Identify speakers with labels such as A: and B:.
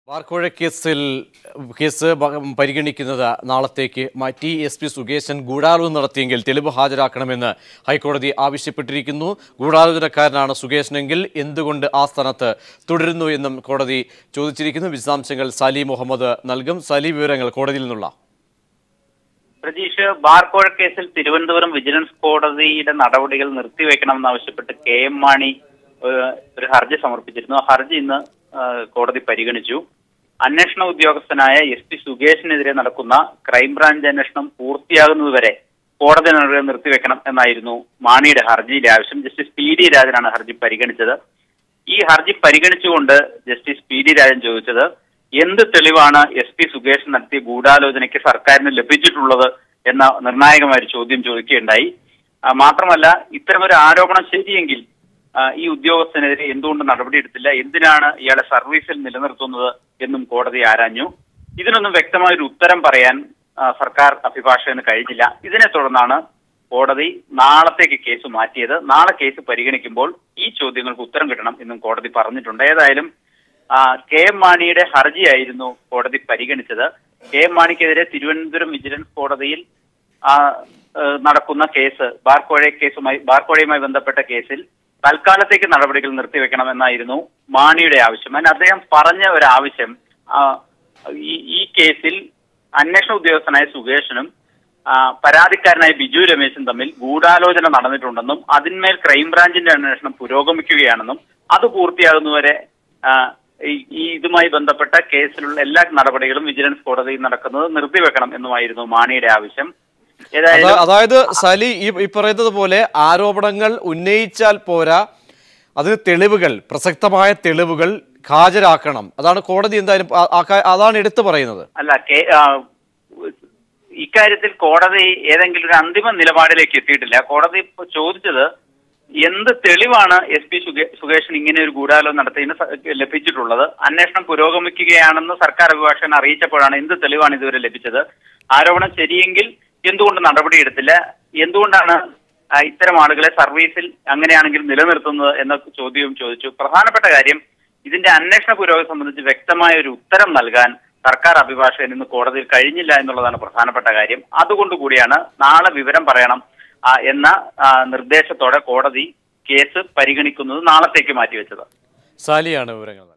A: ബാർക്കോഴ case പരിഗണിക്കുന്നത് നാളത്തേക്ക് മാറ്റി. SP സുകേശൻ ഗൂഢാലോചന നടത്തിയെങ്കിൽ തെളിവ് ഹാജരാക്കണമെന്ന് ഹൈക്കോടതി ആവശ്യപ്പെട്ടിരിക്കുന്നു. ഗൂഢാലോചനക്കാരനാണ് സുകേശനെങ്കിൽ എന്തുകൊണ്ട് ആ സ്ഥാനത്ത് തുടരുന്നു എന്നും കോടതി ചോദിച്ചിരിക്കുന്നു. വിശദാംശങ്ങൾ സാലി മുഹമ്മദ് നൽകും. സാലി, വിവരങ്ങൾ കോടതിയിൽ നിന്നുള്ള.
B: പ്രജീഷ്, ബാർക്കോഴ കേസിൽ തിരുവനന്തപുരം വിജിലൻസ് കോടതിയുടെ നടപടികൾ നിർത്തിവെക്കണമെന്നാവശ്യപ്പെട്ട് KM മാണി ഒരു ഹർജി സമർപ്പിച്ചിരുന്നു. ആ ഹർജി ഇന്ന് കോടതി പരിഗണിച്ചു. അന്വേഷണ ഉദ്യോഗസ്ഥനായ SP സുകേഷിനെതിരെ നടക്കുന്ന ക്രൈംബ്രാഞ്ച് അന്വേഷണം പൂർത്തിയാകുന്നതുവരെ കോടതി നടപടികൾ നിർത്തിവെക്കണം എന്നായിരുന്നു മാണിയുടെ ഹർജിയിലെ ആവശ്യം. ജസ്റ്റിസ് PD രാജനാണ് ഹർജി പരിഗണിച്ചത്. ഈ ഹർജി പരിഗണിച്ചുകൊണ്ട് ജസ്റ്റിസ് PD രാജൻ ചോദിച്ചത്, എന്ത് തെളിവാണ് SP സുകേഷ് നടത്തിയ ഗൂഢാലോചനയ്ക്ക് സർക്കാരിന് ലഭിച്ചിട്ടുള്ളത് എന്ന നിർണായകമായ ഒരു ചോദ്യം ചോദിക്കുകയുണ്ടായി. മാത്രമല്ല, ഇത്തരമൊരു ആരോപണം ശരിയെങ്കിൽ ഈ ഉദ്യോഗസ്ഥനെതിരെ എന്തുകൊണ്ട് നടപടിയെടുത്തില്ല, എന്തിനാണ് ഇയാളെ സർവീസിൽ നിലനിർത്തുന്നത് എന്നും കോടതി ആരാഞ്ഞു. ഇതിനൊന്നും വ്യക്തമായൊരു ഉത്തരം പറയാൻ സർക്കാർ അഭിഭാഷകന് കഴിഞ്ഞില്ല. ഇതിനെ തുടർന്നാണ് കോടതി നാളത്തേക്ക് കേസ് മാറ്റിയത്. നാളെ കേസ് പരിഗണിക്കുമ്പോൾ ഈ ചോദ്യങ്ങൾക്ക് ഉത്തരം കിട്ടണം എന്നും കോടതി പറഞ്ഞിട്ടുണ്ട്. ഏതായാലും KM മാണിയുടെ ഹർജിയായിരുന്നു കോടതി പരിഗണിച്ചത്. KM മാണിക്കെതിരെ തിരുവനന്തപുരം വിജിലൻസ് കോടതിയിൽ നടക്കുന്ന കേസ് ബാർക്കോഴയുമായി ബന്ധപ്പെട്ട കേസിൽ തൽക്കാലത്തേക്ക് നടപടികൾ നിർത്തിവെക്കണമെന്നായിരുന്നു മാണിയുടെ ആവശ്യം. അതിന് അദ്ദേഹം പറഞ്ഞ ഒരു ആവശ്യം, ഈ കേസിൽ അന്വേഷണ ഉദ്യോഗസ്ഥനായ സുകേഷനും പരാതിക്കാരനായ ബിജു രമേശും തമ്മിൽ ഗൂഢാലോചന നടന്നിട്ടുണ്ടെന്നും അതിന്മേൽ ക്രൈംബ്രാഞ്ചിന്റെ അന്വേഷണം പുരോഗമിക്കുകയാണെന്നും അത് പൂർത്തിയാകുന്നവരെ ഇതുമായി ബന്ധപ്പെട്ട കേസിലുള്ള എല്ലാ നടപടികളും വിജിലൻസ് കോടതിയിൽ നടക്കുന്നത് നിർത്തിവെക്കണം എന്നുമായിരുന്നു മാണിയുടെ ആവശ്യം.
A: അതായത് സാലി, ഈ പറയുന്നത് പോലെ ആരോപണങ്ങൾ ഉന്നയിച്ചാൽ പോരാ, അതിന് തെളിവുകൾ, പ്രസക്തമായ തെളിവുകൾ ഹാജരാക്കണം. അതാണ് കോടതി എന്തായാലും അതാണ് എടുത്തു പറയുന്നത്.
B: അല്ല, ഇക്കാര്യത്തിൽ കോടതി ഏതെങ്കിലും ഒരു അന്തിമ നിലപാടിലേക്ക് എത്തിയിട്ടില്ല. കോടതി ചോദിച്ചത്, എന്ത് തെളിവാണ് SP സുകേഷിന് ഇങ്ങനെ ഒരു ഗൂഢാലോചന നടത്തിയതിന് ലഭിച്ചിട്ടുള്ളത്, അന്വേഷണം പുരോഗമിക്കുകയാണെന്ന് സർക്കാർ അഭിഭാഷകൻ അറിയിച്ചപ്പോഴാണ് എന്ത് തെളിവാണ് ഇതുവരെ ലഭിച്ചത്, ആരോപണം ശരിയെങ്കിൽ എന്തുകൊണ്ട് നടപടിയെടുത്തില്ല, എന്തുകൊണ്ടാണ് ഇത്തരം ആളുകളെ സർവീസിൽ അങ്ങനെയാണെങ്കിൽ നിലനിർത്തുന്നത് എന്ന ചോദ്യവും ചോദിച്ചു. പ്രധാനപ്പെട്ട കാര്യം, ഇതിന്റെ അന്വേഷണ പുരോഗതി സംബന്ധിച്ച് വ്യക്തമായ ഒരു ഉത്തരം നൽകാൻ സർക്കാർ അഭിഭാഷകൻ ഇന്ന് കോടതിയിൽ കഴിഞ്ഞില്ല എന്നുള്ളതാണ് പ്രധാനപ്പെട്ട കാര്യം. അതുകൊണ്ടുകൂടിയാണ് നാളെ വിവരം പറയണം എന്ന നിർദ്ദേശത്തോടെ കോടതി കേസ് പരിഗണിക്കുന്നത് നാളത്തേക്ക് മാറ്റിവെച്ചത്.
A: സാലിയാണ് വിവരങ്ങൾ.